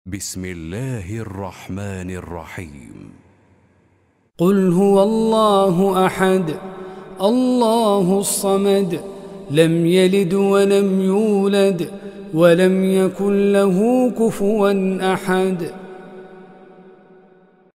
بسم الله الرحمن الرحيم. قل هو الله أحد الله الصمد لم يلد ولم يولد ولم يكن له كفوا أحد.